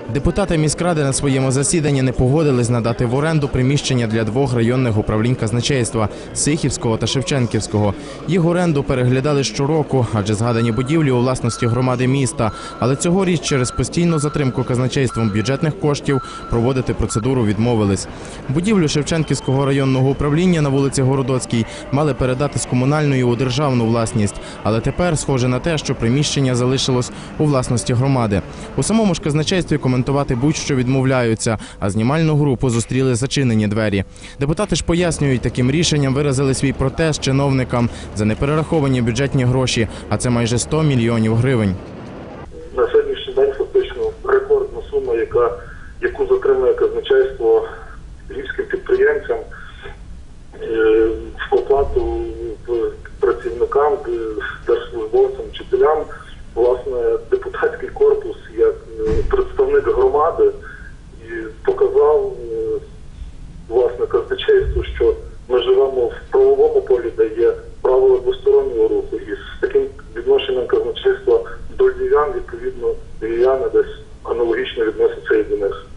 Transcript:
Депутати міськради на своєму засіданні не погодились надати в оренду приміщення для двох районних управлінь казначейства – Сихівського та Шевченківського. Їх оренду переглядали щороку, адже згадані будівлі у власності громади міста. Але цьогоріч через постійну затримку казначейством бюджетних коштів проводити процедуру відмовились. Будівлю Шевченківського районного управління на вулиці Городоцькій мали передати з комунальної у державну власність. Але тепер схоже на те, що приміщення залишилось у власності громади. У самому ж казначействі коментувати будь-що відмовляються, а знімальну групу зустріли зачинені двері. Депутати ж пояснюють, таким рішенням виразили свій протест чиновникам за неперераховані бюджетні гроші, а це майже 100 мільйонів гривень. На сьогоднішній день фактично рекордна сума, яку затримує казначейство львівським підприємцям в оплату працівникам, держслужбовцям, вчителям. Власне, депутатський корпус як представник громади і показав власне казначейству, що ми живемо в правовому полі, де є правила двостороннього руху. І з таким відношенням казначейства до львів'ян, відповідно, львів'яни десь аналогічно відносяться і до них.